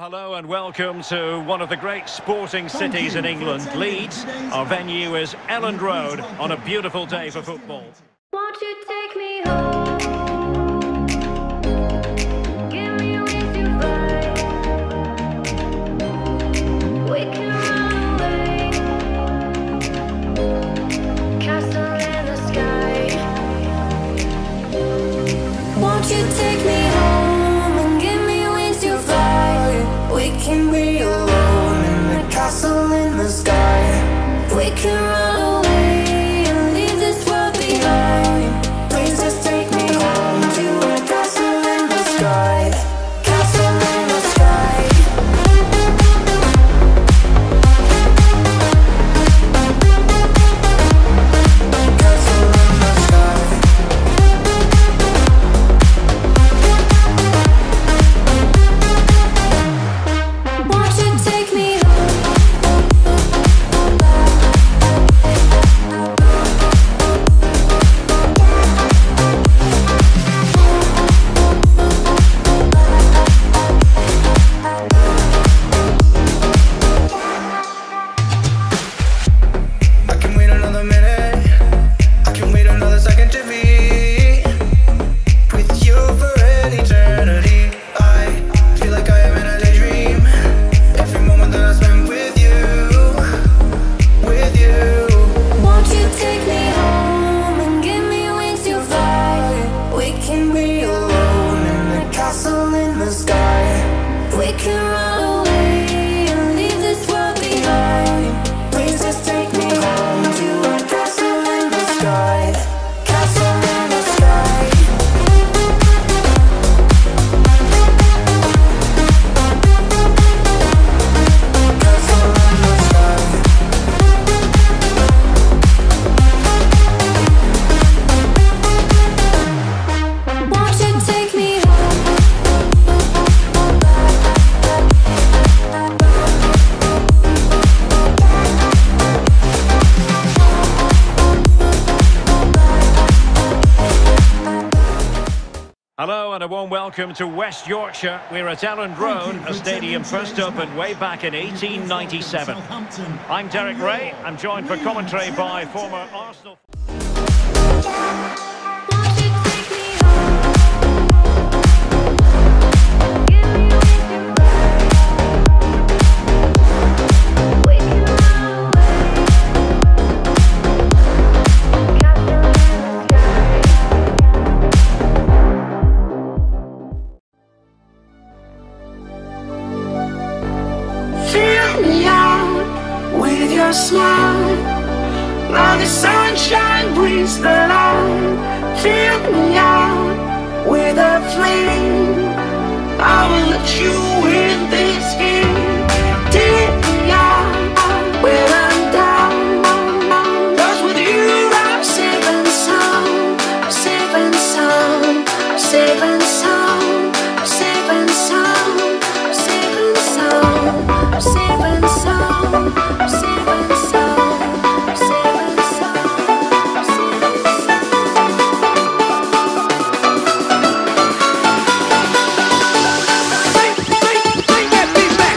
Hello and welcome to one of the great sporting cities in England, Leeds. Our venue is Elland Road on a beautiful day for football. Won't you take me home? Give me a reason why we can run away. Castle in the sky. Won't you take me home and give me wings to fly? We can be alone in the castle in the sky. We can run away and leave this world behind. Please just take me home to a castle in the sky. Castle in the sky. Castle in the sky. Won't you take me I can wait another minute. I can wait another second to be with you for an eternity. I feel like I am in a daydream. Every moment that I spend with you, with you. Won't you take me home and give me wings to fly? We can be alone in the castle in the sky. We can run away and leave this world behind. Please just take me home to a castle in the sky. Castle in the sky. Castle in the sky. Won't you take me Hello and a warm welcome to West Yorkshire. We're at Elland Road, a stadium first opened way back in 1897. I'm Derek Ray. I'm joined for commentary by former Arsenal... Won't you take me home? Give me wings to fly. We can run away. Castle in the sky. Fill me out with your smile. Now the sunshine brings the light. Fill me out with a flame. I will let you in this game. Take me out when I'm down. 'Cause with you I'm safe and sound. I'm safe and sound. I'm safe and sound. I'm safe and sound. I'm safe and sound. I'm safe and sound. I'm safe and sound. I'm safe and sound. I'm safe and sound. Bring that beat back.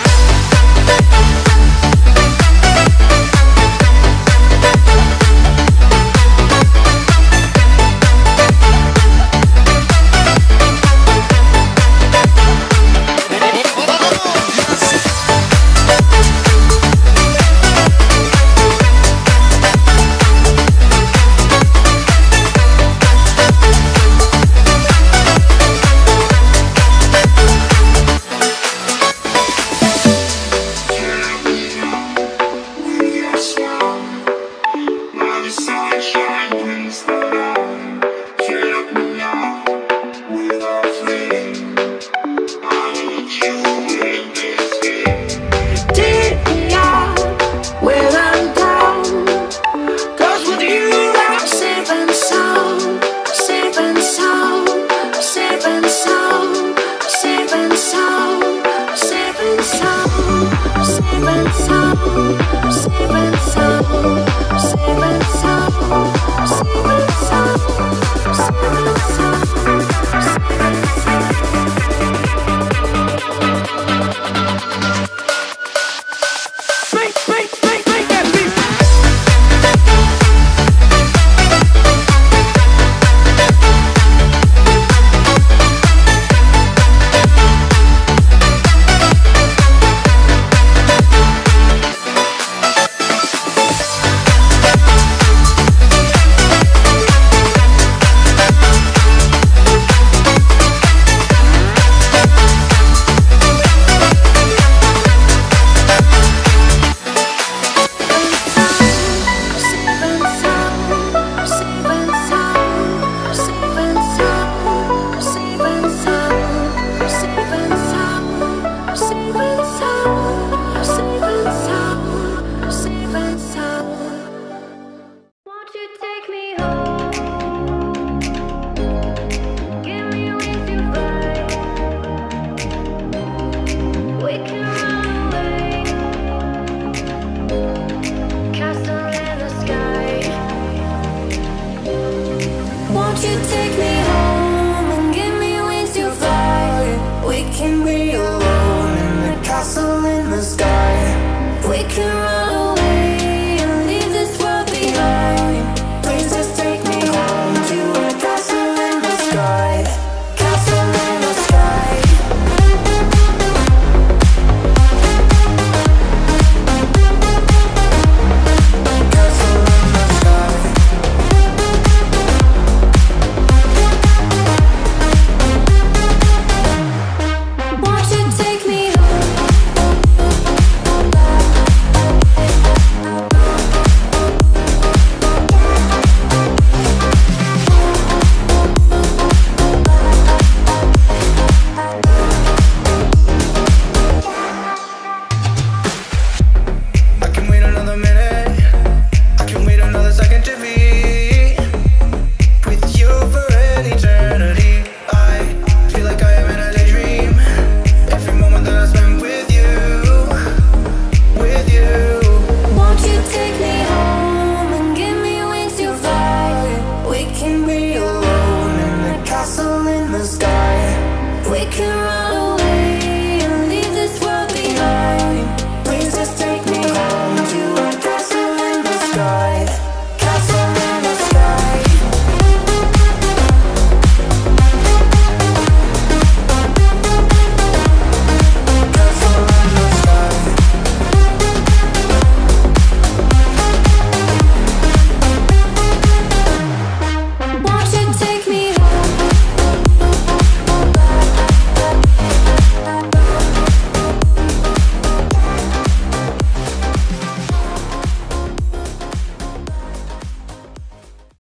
Take me out when I'm down. 'Cause with you I'm safe and sound. I'm safe and sound. I'm safe and sound. I'm safe and sound. I'm safe and sound. I'm safe and sound. I'm safe and